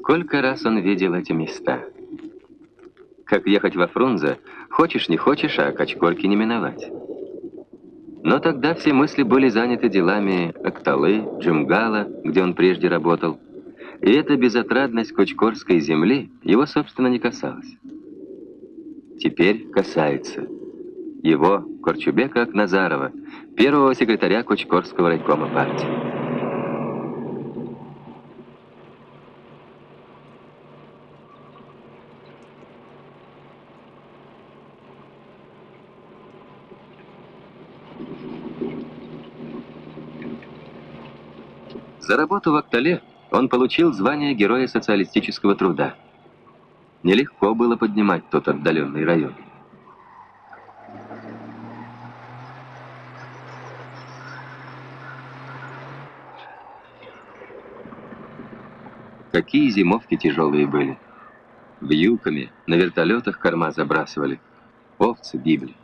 Сколько раз он видел эти места. Как ехать во Фрунзе, хочешь не хочешь, а Качкорки не миновать. Но тогда все мысли были заняты делами Акталы, Джумгала, где он прежде работал, и эта безотрадность Кочкорской земли его, собственно, не касалась. Теперь касается его, Корчубека Акназарова, первого секретаря Кочкорского райкома партии. За работу в Актале он получил звание Героя социалистического труда. Нелегко было поднимать тот отдаленный район. Какие зимовки тяжелые были. Вьюками на вертолетах корма забрасывали. Овцы гибли.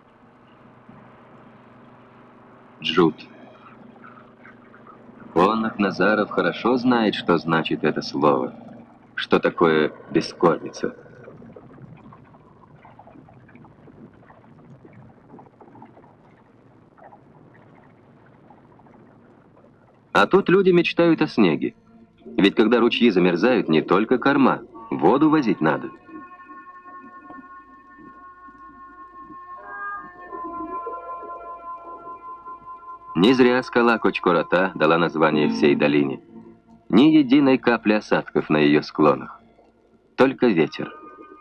Джут. Он, Акназаров, хорошо знает, что значит это слово. Что такое бескормица. А тут люди мечтают о снеге. Ведь когда ручьи замерзают, не только корма, воду возить надо. Не зря скала Кочкор-Ата дала название всей долине. Ни единой капли осадков на ее склонах. Только ветер.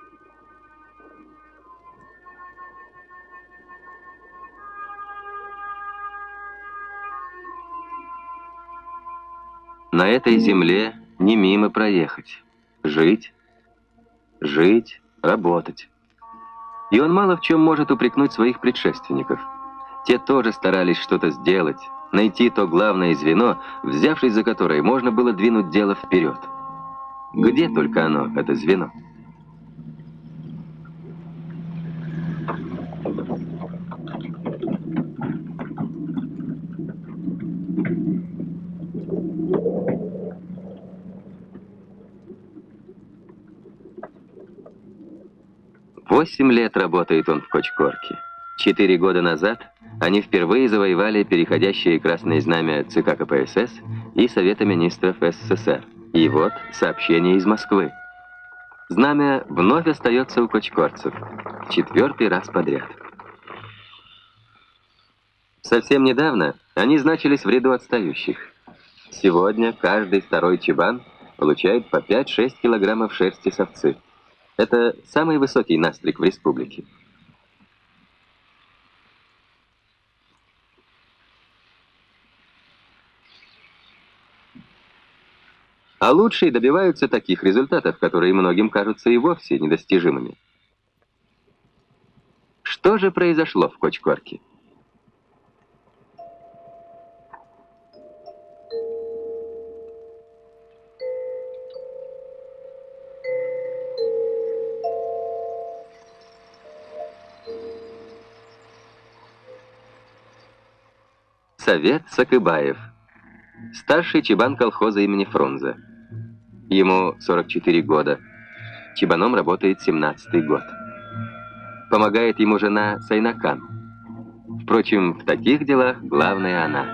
На этой земле не мимо проехать. Жить, жить, работать. И он мало в чем может упрекнуть своих предшественников. Те тоже старались что-то сделать, найти то главное звено, взявшись за которое можно было двинуть дело вперед. Где только оно, это звено? Восемь лет работает он в Кочкорке. 4 года назад они впервые завоевали переходящие красные знамя ЦК КПСС и Совета министров СССР. И вот сообщение из Москвы. Знамя вновь остается у кочкорцев. 4-й раз подряд. Совсем недавно они значились в ряду отстающих. Сегодня каждый второй чебан получает по 5-6 килограммов шерсти с овцы. Это самый высокий настриг в республике. А лучшие добиваются таких результатов, которые многим кажутся и вовсе недостижимыми. Что же произошло в Кочкорке? Совет Сакыбаев. Старший чебан колхоза имени Фрунзе. Ему 44 года. Чебаном работает 17-й год. Помогает ему жена Сайнакан. Впрочем, в таких делах главная она.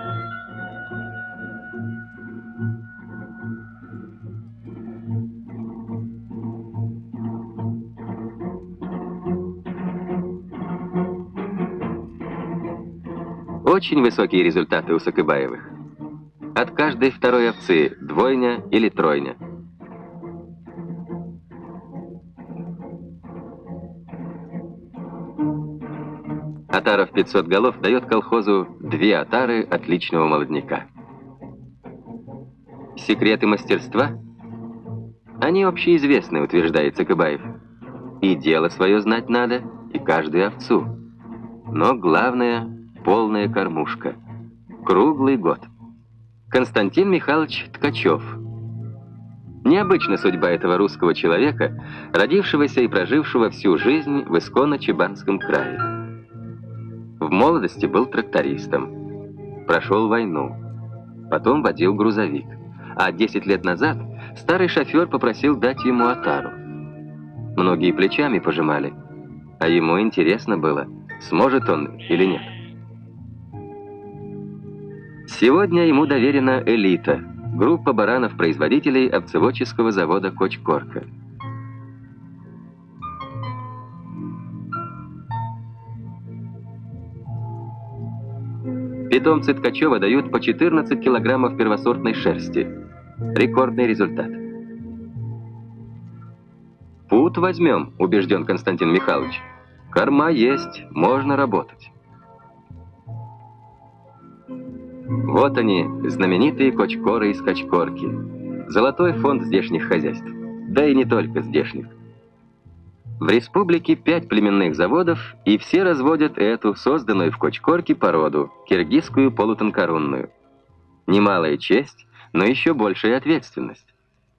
Очень высокие результаты у Сакыбаевых. От каждой второй овцы двойня или тройня. Отара в 500 голов дает колхозу 2 отары отличного молодняка. Секреты мастерства? Они общеизвестны, утверждает Сакыбаев. И дело свое знать надо, и каждую овцу. Но главное — полная кормушка. Круглый год. Константин Михайлович Ткачев. Необычна судьба этого русского человека, родившегося и прожившего всю жизнь в Исконно-Чебанском крае. В молодости был трактористом. Прошел войну. Потом водил грузовик. А 10 лет назад Старый шофер попросил дать ему отару. Многие плечами пожимали, а ему интересно было, сможет он или нет. Сегодня ему доверена элита, группа баранов-производителей овцеводческого завода «Кочкорка». Питомцы Ткачева дают по 14 килограммов первосортной шерсти. Рекордный результат. «Пуд возьмем», — убежден Константин Михайлович. «Корма есть, можно работать». Вот они, знаменитые кочкоры из Кочкорки. Золотой фонд здешних хозяйств. Да и не только здешних. В республике 5 племенных заводов, и все разводят эту, созданную в Кочкорке породу, киргизскую полутонкорунную. Немалая честь, но еще большая ответственность.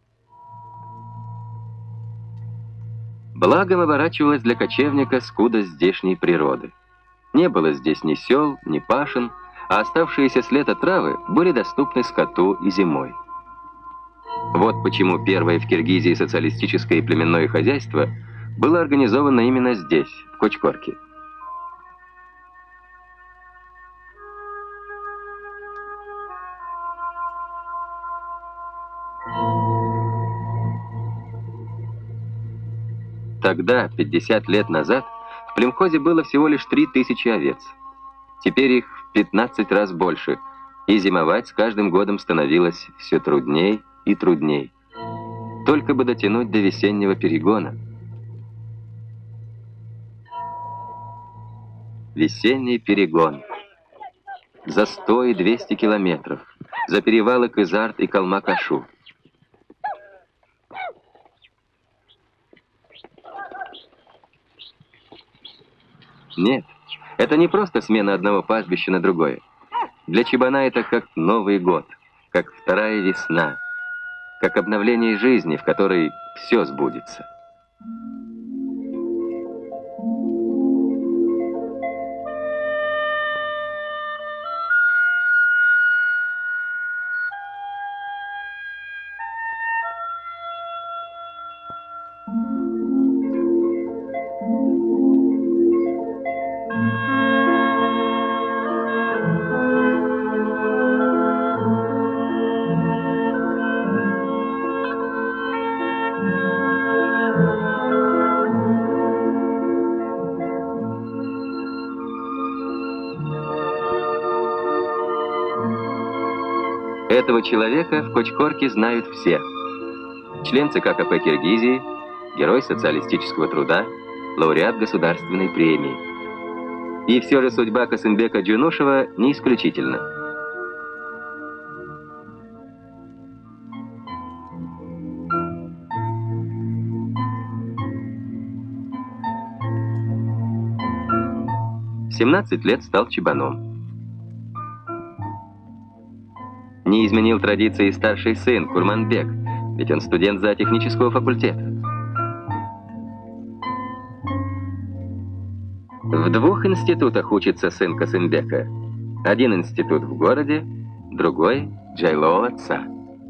Благом оборачивалась для кочевника скудость здешней природы. Не было здесь ни сел, ни пашен, а оставшиеся с лета травы были доступны скоту и зимой. Вот почему первое в Киргизии социалистическое племенное хозяйство было организовано именно здесь, в Кочкорке. Тогда, 50 лет назад, в племхозе было всего лишь 3000 овец. Теперь их в 15 раз больше, и зимовать с каждым годом становилось все трудней и трудней. Только бы дотянуть до весеннего перегона. Весенний перегон. За 100 и 200 километров. За перевалы Кызарт и Калмак-Ашу. Нет, это не просто смена одного пастбища на другое. Для чабана это как Новый год, как вторая весна, как обновление жизни, в которой все сбудется. Этого человека в Кочкорке знают все. Член ЦК КП Киргизии, герой социалистического труда, лауреат государственной премии. И все же судьба Касымбека Джунушева не исключительна. В 17 лет стал чабаном. Не изменил традиции старший сын Курманбек, ведь он студент зоотехнического факультета. В 2 институтах учится сын Касымбека. Один институт в городе, другой — Джайло отца.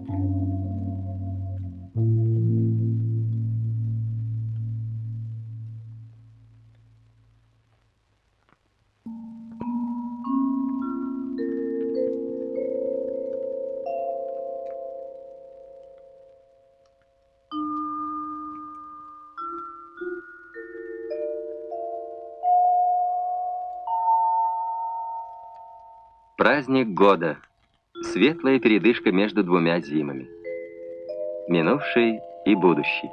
Праздник года. Светлая передышка между 2 зимами. Минувший и будущий.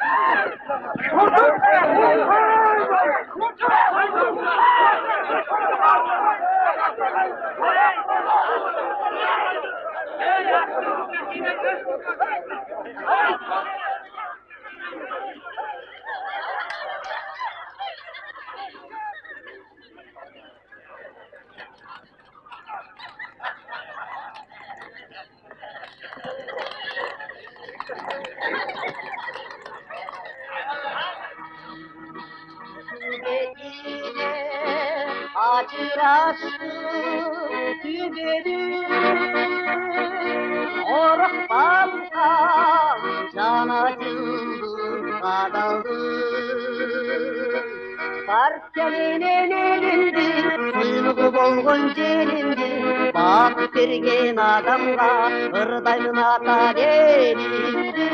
Partiyalının elinde, suyluğu bolgun jelinde, bakıp bergen adamga, ırdaymın ata gelindi.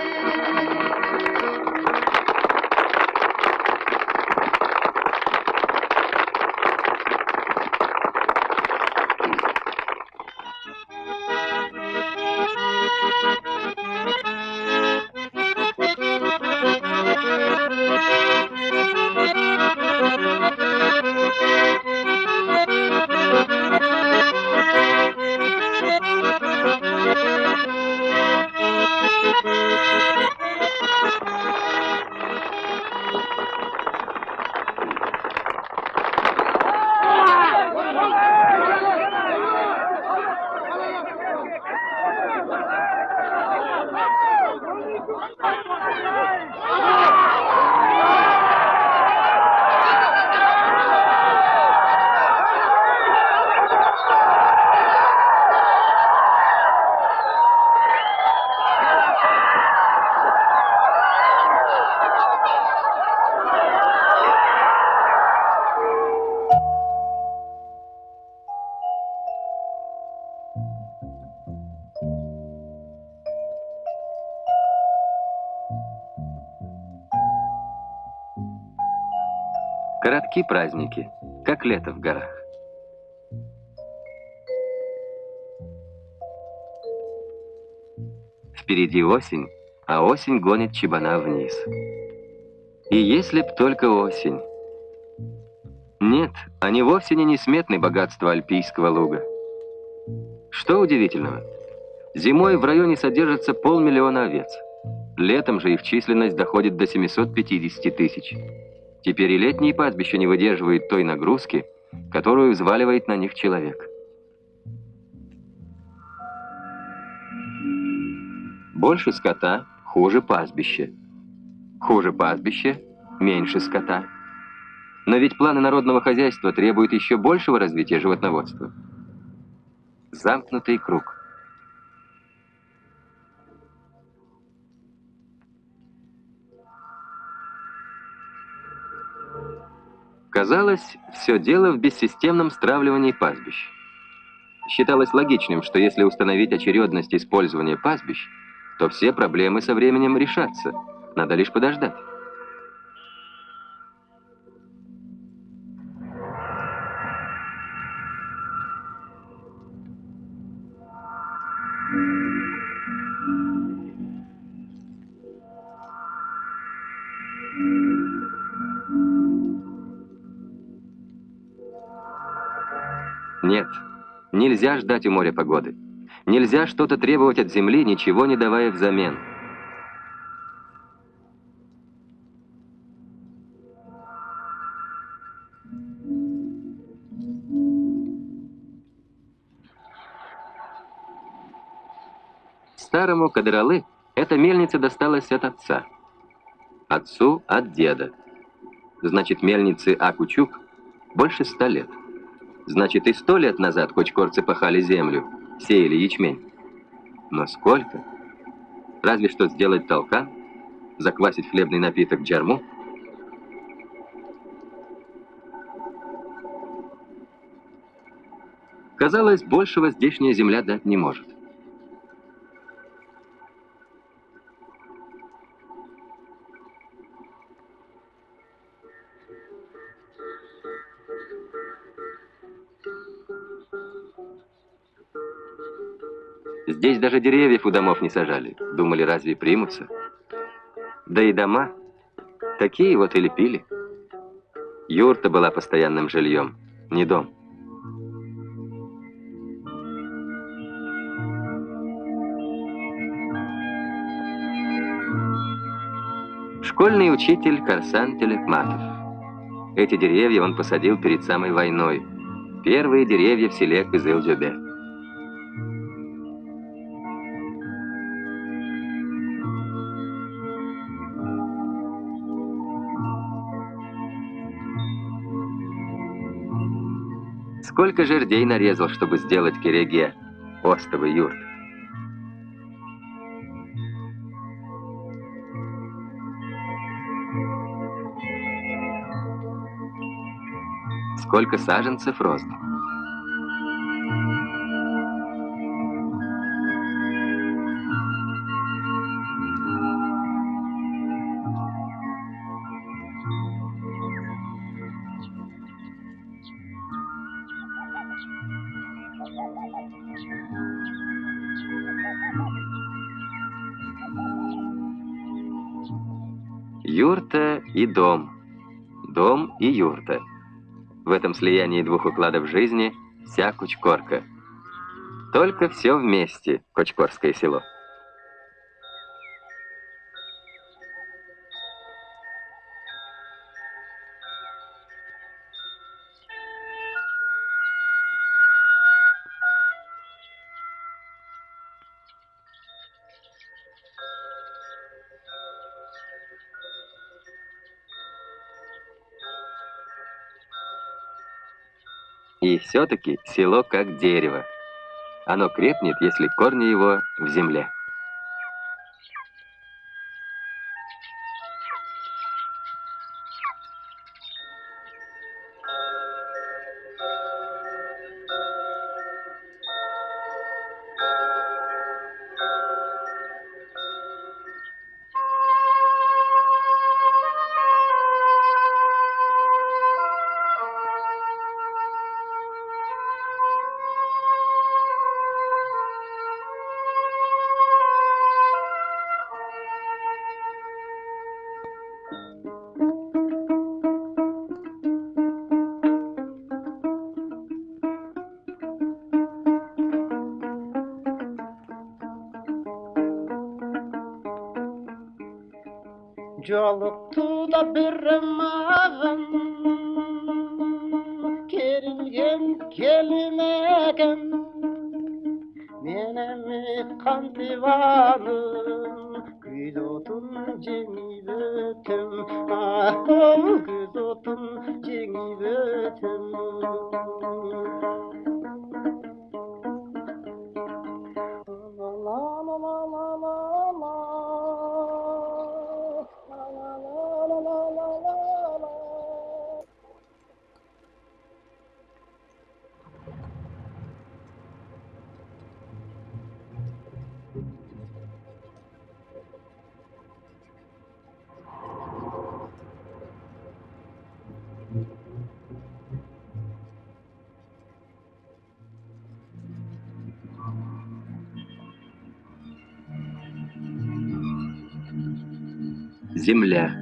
Коротки праздники, как лето в горах. Впереди осень, а осень гонит чабана вниз. И если б только осень. Нет, они вовсе не несметны богатства альпийского луга. Что удивительного? Зимой в районе содержится 500 000 овец. Летом же их численность доходит до 750 тысяч. Теперь и летние пастбища не выдерживают той нагрузки, которую взваливает на них человек. Больше скота, хуже пастбище. Хуже пастбище, меньше скота. Но ведь планы народного хозяйства требуют еще большего развития животноводства. Замкнутый круг. Казалось, все дело в бессистемном стравливании пастбищ. Считалось логичным, что если установить очередность использования пастбищ, то все проблемы со временем решатся. Надо лишь подождать. Нет, нельзя ждать у моря погоды. Нельзя что-то требовать от земли, ничего не давая взамен. Старому Кадыралы эта мельница досталась от отца. Отцу от деда. Значит, мельнице Акучук больше 100 лет. Значит, и 100 лет назад кочкорцы пахали землю, сеяли ячмень. Но сколько? Разве что сделать толкан, заквасить хлебный напиток джарму. Казалось, большего здешняя земля дать не может. Здесь даже деревьев у домов не сажали. Думали, разве примутся? Да и дома такие вот и лепили. Юрта была постоянным жильем, не дом. Школьный учитель Карсан Телекматов. Эти деревья он посадил перед самой войной. Первые деревья в селе Кызыл-Жебе. Сколько жердей нарезал, чтобы сделать кереге, остовый юрт. Сколько саженцев роздал. Юрта и дом. Дом и юрта. В этом слиянии двух укладов жизни вся Кучкорка. Только все вместе, Кочкорское село. И все-таки село как дерево. Оно крепнет, если корни его в земле. Жолукту да bir mağın kerilgen kelimegen Menem kan divanım Gül otun cengiz ötüm Gül otun cengiz ötüm Земля.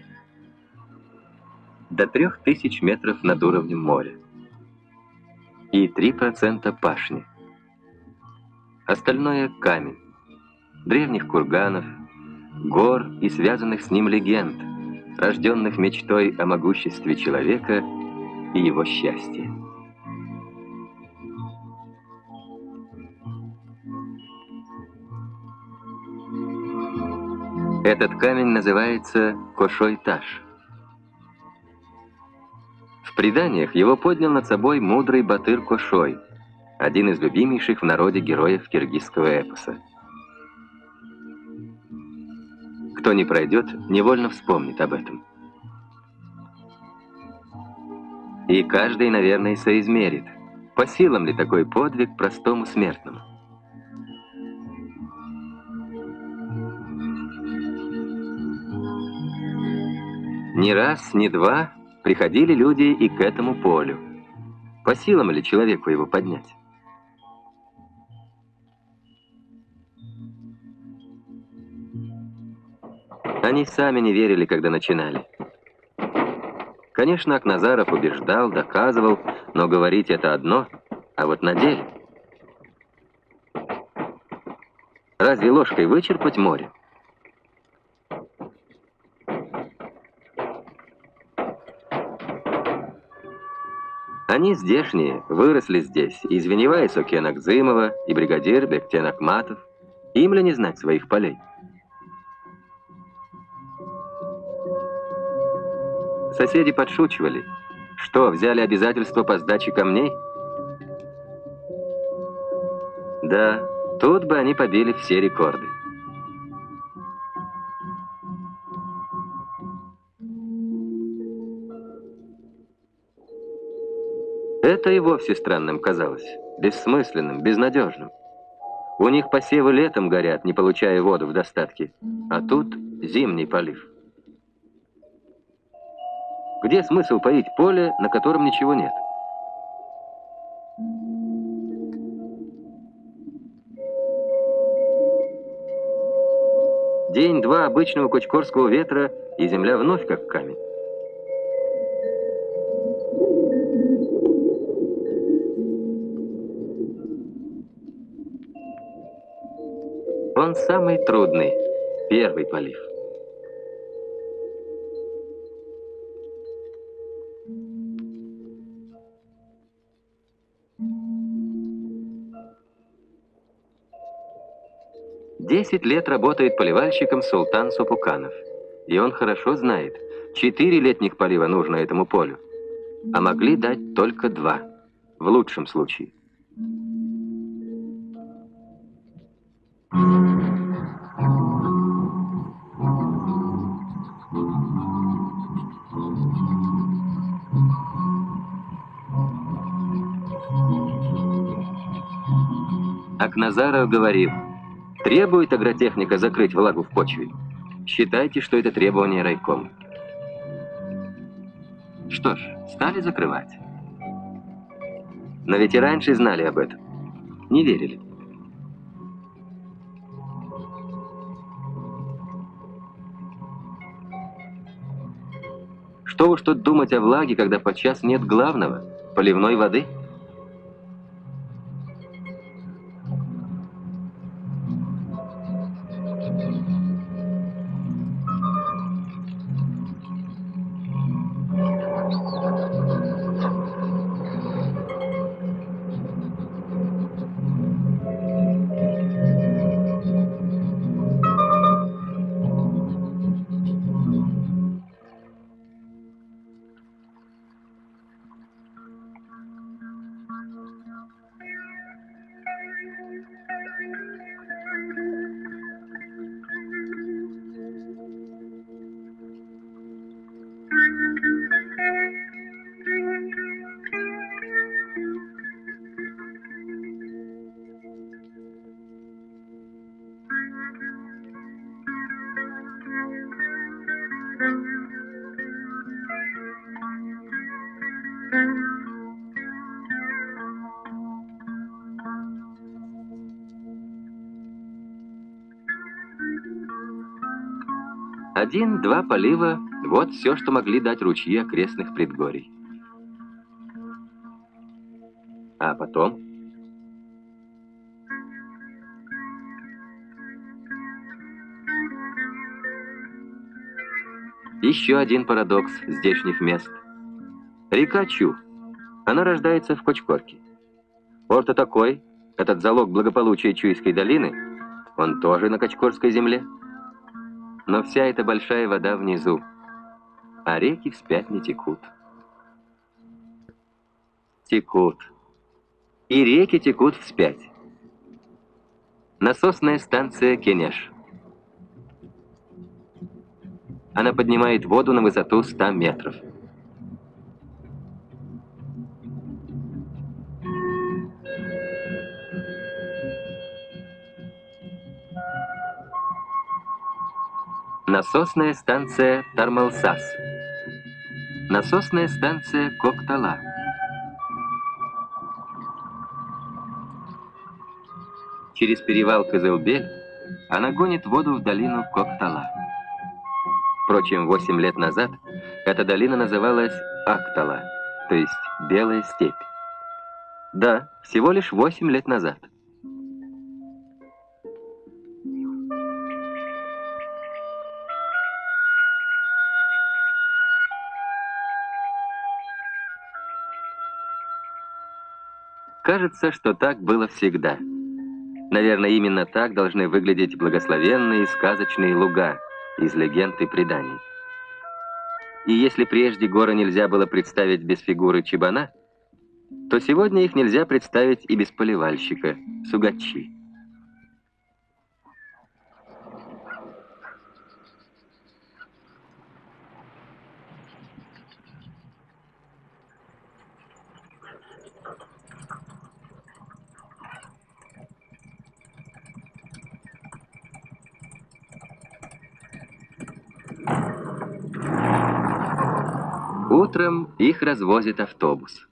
До 3000 метров над уровнем моря. И 3% пашни. Остальное — камень. Древних курганов, гор и связанных с ним легенд, рожденных мечтой о могуществе человека и его счастье. Этот камень называется Кошой-Таш. В преданиях его поднял над собой мудрый Батыр Кошой, один из любимейших в народе героев киргизского эпоса. Кто не пройдет, невольно вспомнит об этом. И каждый, наверное, соизмерит, по силам ли такой подвиг простому смертному. Ни раз, ни два приходили люди и к этому полю. По силам ли человеку его поднять? Они сами не верили, когда начинали. Конечно, Акназаров убеждал, доказывал, но говорить это одно, а вот на деле... Разве ложкой вычерпать море? Они здешние, выросли здесь, и Звеньева Исоке Накзымова, и бригадир Бектен Акматов. Им ли не знать своих полей? Соседи подшучивали. Что, взяли обязательство по сдаче камней? Да, тут бы они побили все рекорды. Это и вовсе странным казалось, бессмысленным, безнадежным. У них посевы летом горят, не получая воду в достатке, а тут зимний полив. Где смысл поить поле, на котором ничего нет? День-два обычного кочкорского ветра, и земля вновь как камень. Он самый трудный, первый полив. Десять лет работает поливальщиком Султан Сопуканов. И он хорошо знает, 4 летних полива нужно этому полю, а могли дать только 2, в лучшем случае. Акназаров говорил, требует агротехника закрыть влагу в почве. Считайте, что это требование райкома. Что ж, стали закрывать. Но ведь и раньше знали об этом. Не верили. Что уж тут думать о влаге, когда подчас нет главного – поливной воды? Один-два полива – вот все, что могли дать ручьи окрестных предгорий. А потом? Еще один парадокс здешних мест. Река Чу. Она рождается в Кочкорке. Порт такой, этот залог благополучия Чуйской долины, он тоже на Кочкорской земле. Но вся эта большая вода внизу, а реки вспять не текут. Текут. И реки текут вспять. Насосная станция Кенеш. Она поднимает воду на высоту 100 метров. Насосная станция Тармалсас. Насосная станция Коктала. Через перевал Кызылбель она гонит воду в долину Коктала. Впрочем, 8 лет назад эта долина называлась Актала, то есть Белая степь. Да, всего лишь 8 лет назад. Кажется, что так было всегда. Наверное, именно так должны выглядеть благословенные сказочные луга из легенд и преданий. И если прежде горы нельзя было представить без фигуры чибана, то сегодня их нельзя представить и без поливальщика, сугачи. Утром их развозит автобус.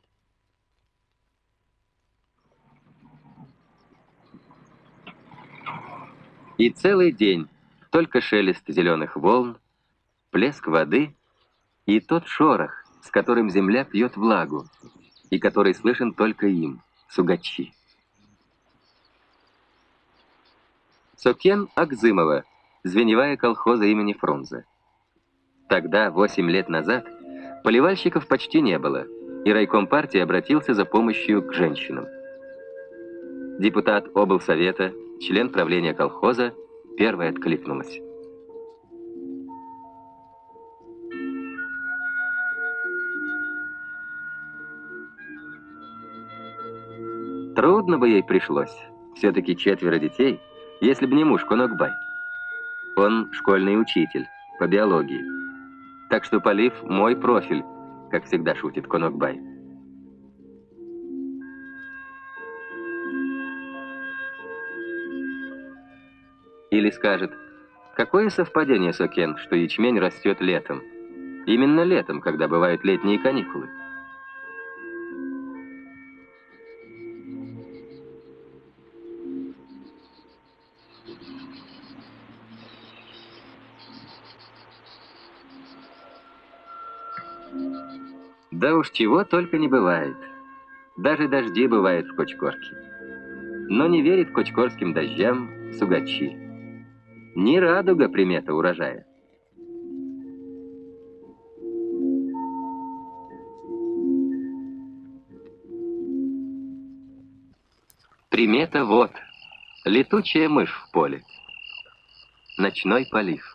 И целый день только шелест зеленых волн, плеск воды и тот шорох, с которым земля пьет влагу, и который слышен только им, сугачи. Сокен Акзымова, звеньевая колхоза имени Фрунзе. Тогда, 8 лет назад, поливальщиков почти не было, и райком партии обратился за помощью к женщинам. Депутат облсовета, член правления колхоза, первая откликнулась. Трудно бы ей пришлось, все-таки 4 детей, если бы не муж Конокбай. Он школьный учитель по биологии, так что полив мой профиль, как всегда шутит Конокбай. Или скажет: какое совпадение, Сокен, что ячмень растет летом. Именно летом, когда бывают летние каникулы. Да уж чего только не бывает. Даже дожди бывают в Кочкорке. Но не верит кочкорским дождям сугачи. Не радуга примета урожая. Примета вот. Летучая мышь в поле. Ночной полив.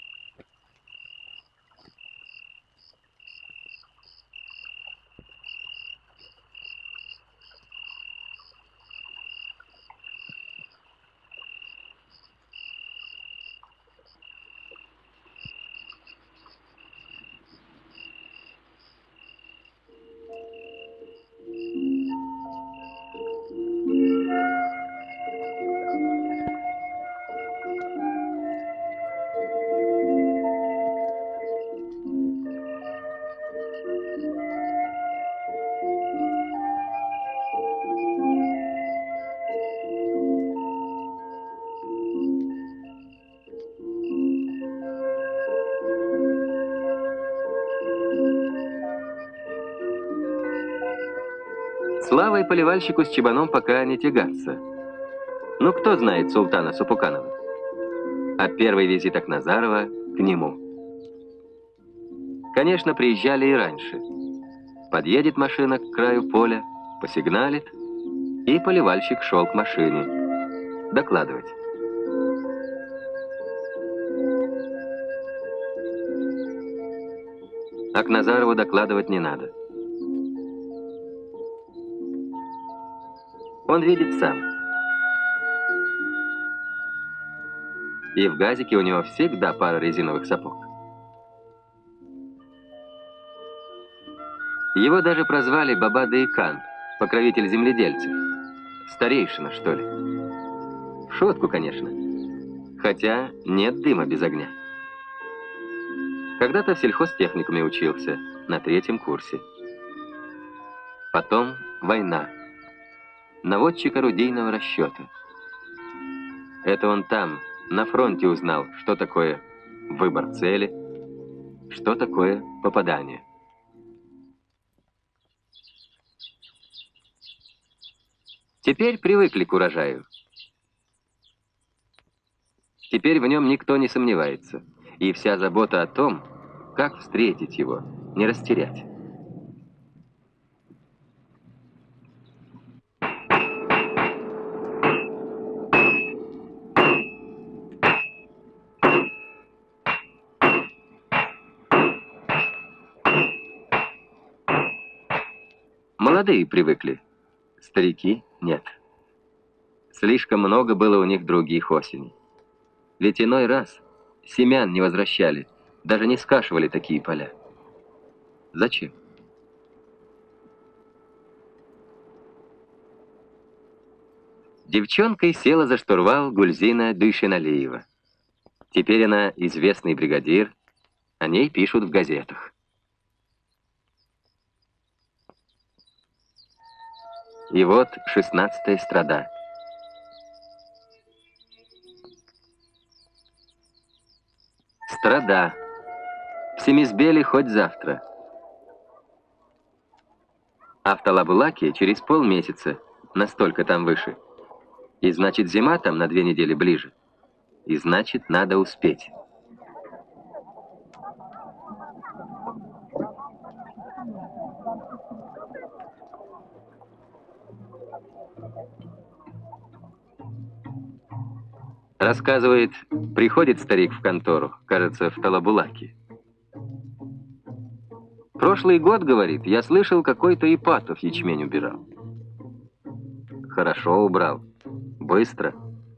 Славой поливальщику с чабаном пока не тягаться. Ну, кто знает султана Супуканова? А первый визит Акназарова к нему. Конечно, приезжали и раньше. Подъедет машина к краю поля, посигналит, и поливальщик шел к машине. Докладывать. Акназарову докладывать не надо. Он видит сам. И в газике у него всегда пара резиновых сапог. Его даже прозвали Баба-Дейкан, покровитель земледельцев. Старейшина, что ли. В шутку, конечно. Хотя нет дыма без огня. Когда-то в сельхозтехникуме учился, на 3-м курсе. Потом война. Наводчик орудийного расчета. Это он там, на фронте, узнал, что такое выбор цели. Что такое попадание? Теперь привыкли к урожаю. Теперь в нем никто не сомневается. И вся забота о том, как встретить его, не растерять. Молодые привыкли, старики нет. Слишком много было у них других осеней. Ведь иной раз семян не возвращали, даже не скашивали такие поля. Зачем? Девчонкой села за штурвал Гульзина Дюйшеналиева. Теперь она известный бригадир, о ней пишут в газетах. И вот 16-я страда. Страда. В Семизбеле хоть завтра. А в Талабулаке через полмесяца, настолько там выше. И значит, зима там на 2 недели ближе. И значит, надо успеть. Рассказывает, приходит старик в контору, кажется, в Талабулаке. Прошлый год, говорит, я слышал, какой-то Ипатов ячмень убирал. Хорошо убрал. Быстро.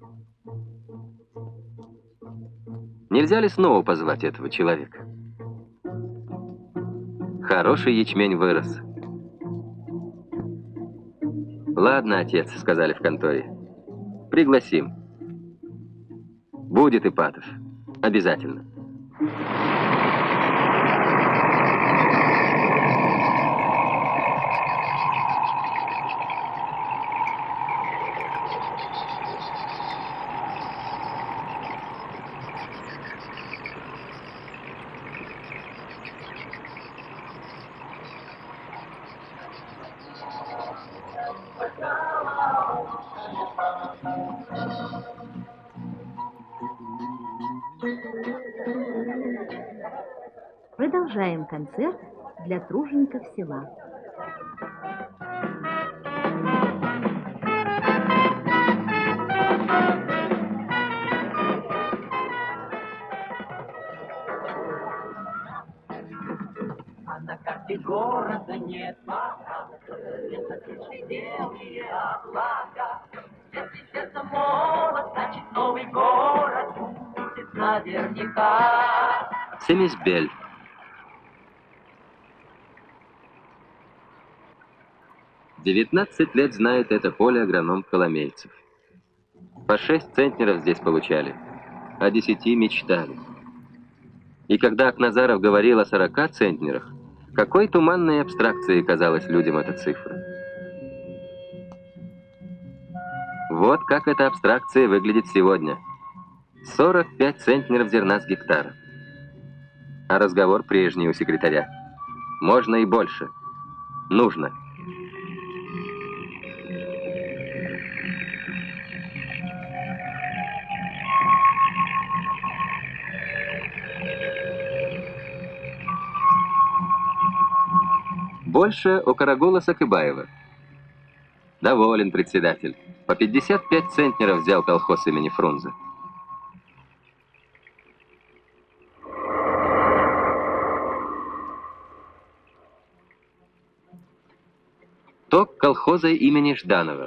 Нельзя ли снова позвать этого человека? Хороший ячмень вырос. Ладно, отец, сказали в конторе. Пригласим. Будет Ипатов. Обязательно. Продолжаем концерт для тружеников села. А на карте города нет пока, это тише белые облака. Если сердце молод, значит новый город будет наверняка. Семизбель. — 19 лет знает это поле агроном Коломейцев. По 6 центнеров здесь получали, о 10 мечтали. И когда Акназаров говорил о 40 центнерах, какой туманной абстракцией казалась людям эта цифра. Вот как эта абстракция выглядит сегодня. 45 центнеров зерна с гектара. А разговор прежний у секретаря. Можно и больше. Нужно. Больше у Карагула Сакыбаева. Доволен председатель. По 55 центнеров взял колхоз имени Фрунзе. Ток колхоза имени Жданова.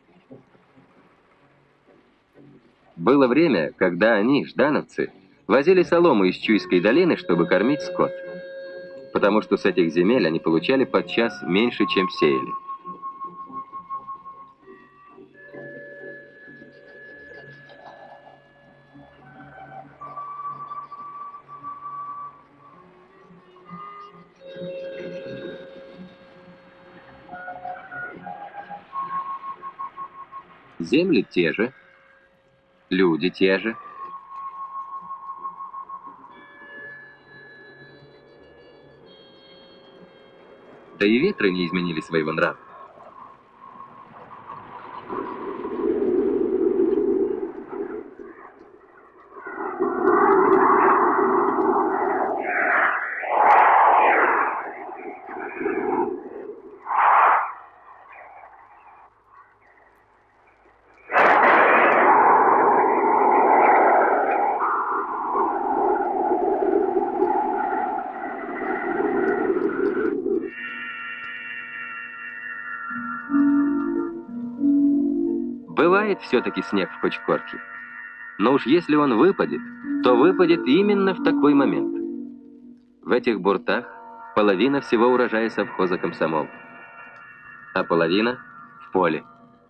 Было время, когда они, ждановцы, возили солому из Чуйской долины, чтобы кормить скот. Потому что с этих земель они получали подчас меньше, чем сеяли. Земли те же, люди те же. Да и ветры не изменили своего нрава. Бывает все-таки снег в Кочкорке. Но уж если он выпадет, то выпадет именно в такой момент. В этих буртах половина всего урожая совхоза «Комсомол», а половина в поле.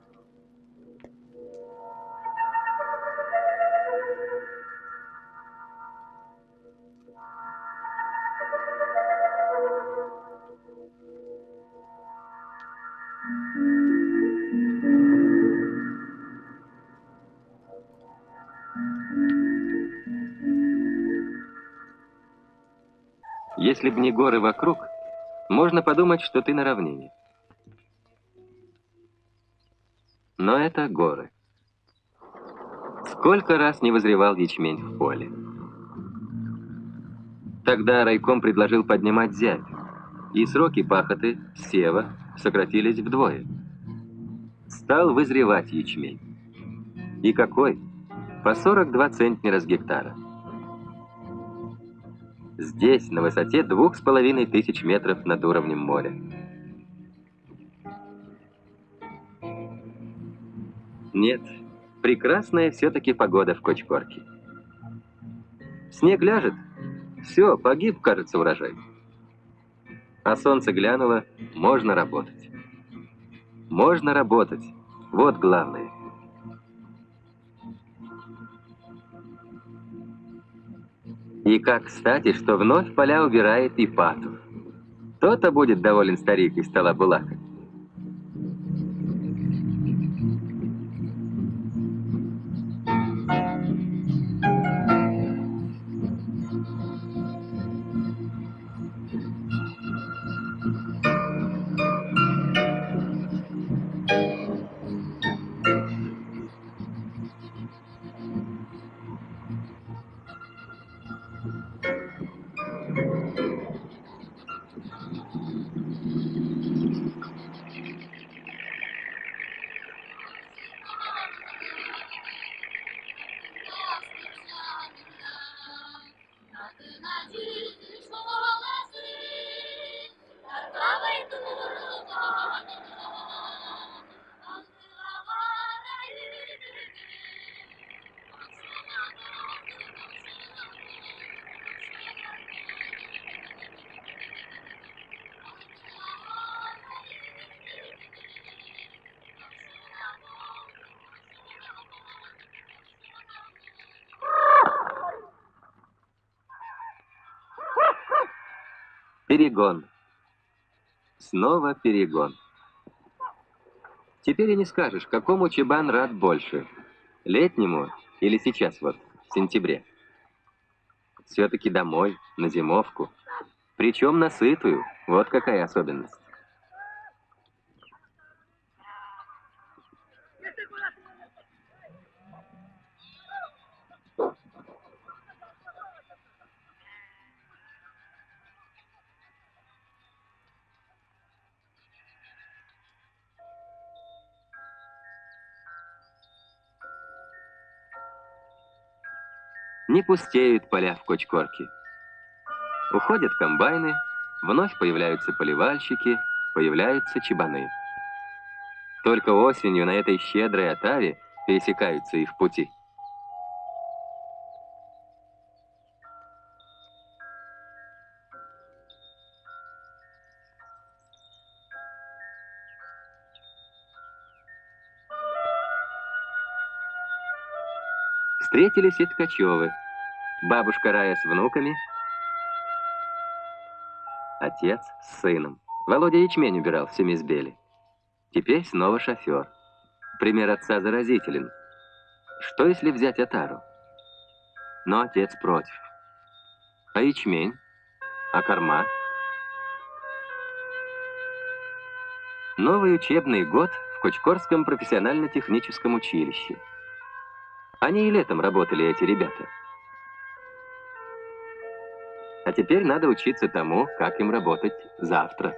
Если б не горы вокруг, можно подумать, что ты на равнине. Но это горы. Сколько раз не вызревал ячмень в поле. Тогда райком предложил поднимать зябь, и сроки пахоты, сева, сократились вдвое. Стал вызревать ячмень. И какой? По 42 центнера с гектара. Здесь, на высоте 2500 метров над уровнем моря. Нет, прекрасная все-таки погода в Кочкорке. Снег ляжет, все, погиб, кажется, урожай. А солнце глянуло, можно работать. Можно работать, вот главное. И как кстати, что вновь поля убирает Ипатов. То-то будет доволен старик из стола Булака. Перегон. Снова перегон. Теперь и не скажешь, какому чабан рад больше. Летнему или сейчас вот, в сентябре. Все-таки домой, на зимовку. Причем на сытую. Вот какая особенность. Не пустеют поля в Кочкорке. Уходят комбайны, вновь появляются поливальщики, появляются чабаны. Только осенью на этой щедрой отаве пересекаются их пути. Встретились и Ткачевы. Бабушка Рая с внуками, отец с сыном. Володя ячмень убирал в семизбеле. Теперь снова шофер. Пример отца заразителен. Что, если взять отару? Но отец против. А ячмень? А корма? Новый учебный год в Кочкорском профессионально-техническом училище. Они и летом работали, эти ребята. А теперь надо учиться тому, как им работать завтра.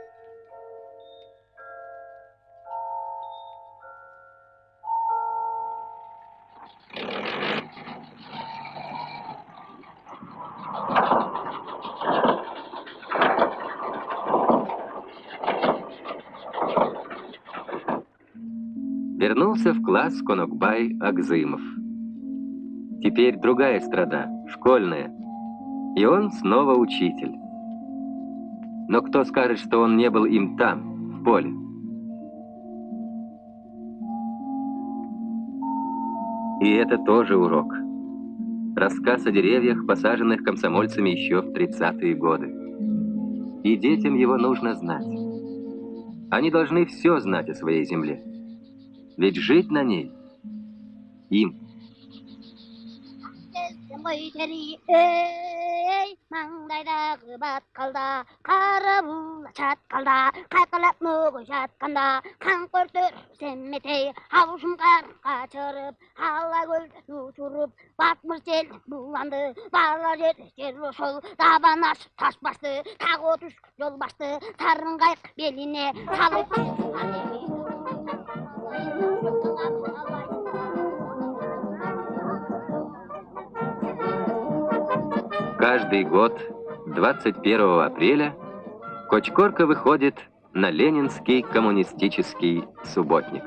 Вернулся в класс Конокбай Агзымов. Теперь другая страна, школьная. И он снова учитель. Но кто скажет, что он не был им там, в поле? И это тоже урок. Рассказ о деревьях, посаженных комсомольцами еще в 30-е годы. И детям его нужно знать. Они должны все знать о своей земле. Ведь жить на ней им. 망다이다 그밭 갈다 가라불라 잣 갈다 칼칼락 먹어 잣 간다 강골들 샘매태 하우숨 가르가 저럽 할라골 누주릅 밭물질 무한드 발라jet 제로솔 다바나스 타스바스 타고 두스 жолбасты сарын қайық беліне салып Каждый год, 21 апреля, Кочкорка выходит на Ленинский коммунистический субботник.